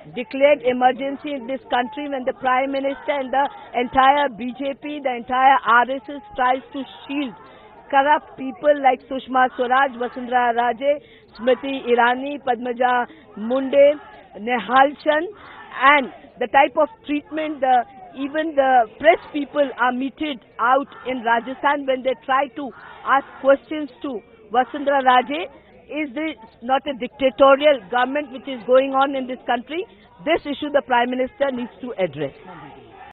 declared emergency in this country when the Prime Minister and the entire BJP, the entire RSS tries to shield corrupt people like Sushma Swaraj, Vasundhara Raje, Smriti Irani, Padmaja Munde, Nehal Chand, and the type of treatment even the press people are meted out in Rajasthan when they try to ask questions to Vasundhara Raje. Is this not a dictatorial government which is going on in this country? This issue the Prime Minister needs to address.